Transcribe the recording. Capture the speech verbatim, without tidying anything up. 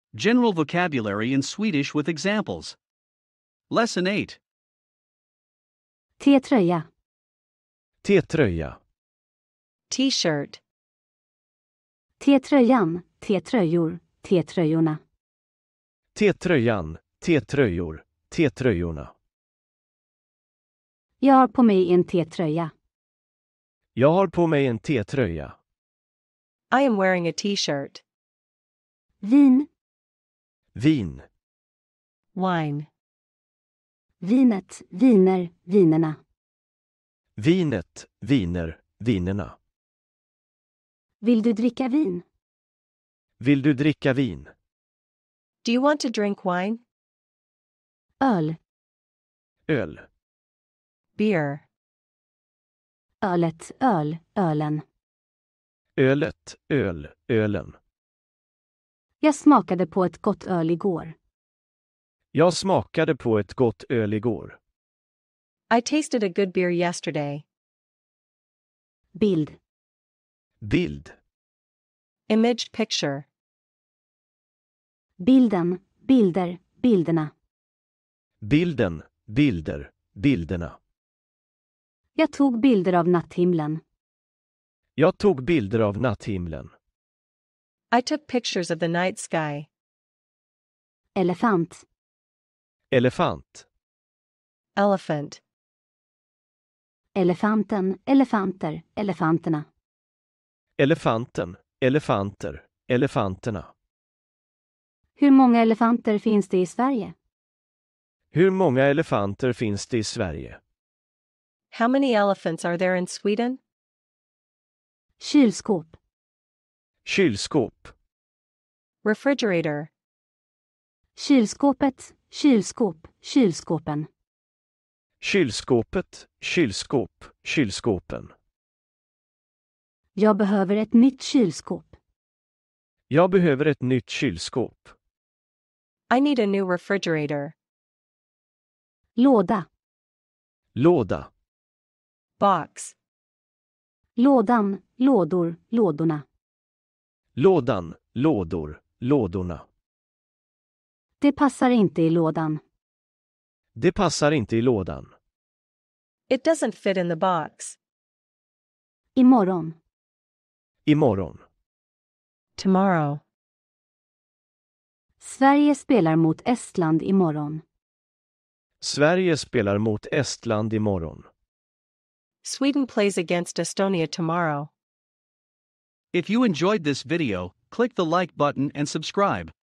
General vocabulary in Swedish with examples. Lesson eight. T-tröja. T-tröja. T-shirt. T-tröjan, T-tröjor, T-tröjorna. T-tröjan, T-tröjor, T-tröjorna. Jag har på mig en T-tröja. Jag har på mig en T-tröja. I am wearing a T-shirt. Vin, Vin. Wine. vinet, viner, vinerna. Vinet, viner, vinerna. Vill du dricka vin? Vill du dricka vin? Do you want to drink wine? Öl, Öl. Beer. ölet, öl, ölen. Ölet, öl, ölen. Jag smakade på ett gott öl igår. Jag smakade på ett gott öl igår. I tasted a good beer yesterday. Bild, Bild. Image picture. bilden, bilder, bilderna. Bilden, bilder, bilderna. Jag tog bilder av natthimlen. Jag tog bilder av natthimlen. I took pictures of the night sky. Elefant, Elefant. Elephant. elefanten, elefanter, elefanterna. Elefanten, elefanter, elefanterna. Hur många elefanter finns det i Sverige? Hur många elefanter finns det i Sverige? How many elephants are there in Sweden? Kylskåp, Kylskåp. Refrigerator. kylskåpet, kylskåp, kylskåpen. Kylskåpet, kylskåp, kylskåpen. Jag behöver ett nytt kylskåp. Jag behöver ett nytt kylskåp. I need a new refrigerator. Låda, Låda. Box. lådan, lådor, lådorna. Lådan, lådor, lådorna. Det passar inte i lådan. Det passar inte i lådan. It doesn't fit in the box. Imorgon, Imorgon. Tomorrow. Sverige spelar mot Estland imorgon. Sverige spelar mot Estland imorgon. Sweden plays against Estonia tomorrow. If you enjoyed this video, click the like button and subscribe.